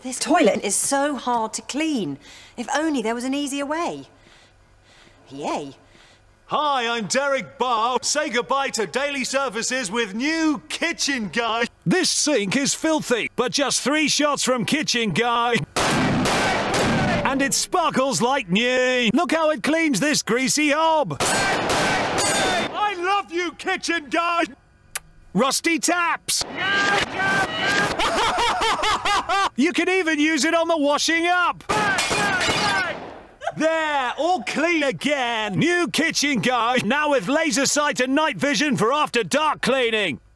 This toilet is so hard to clean. If only there was an easier way. Yay. Hi, I'm Derek Barr. Say goodbye to daily services with new Kitchen Guy. This sink is filthy, but just 3 shots from Kitchen Guy. And it sparkles like new. Look how it cleans this greasy hob. I love you, Kitchen Guy. Rusty taps. You can even use it on the washing up. There, all clean again. New Kitchen Guy, now with laser sight and night vision for after dark cleaning.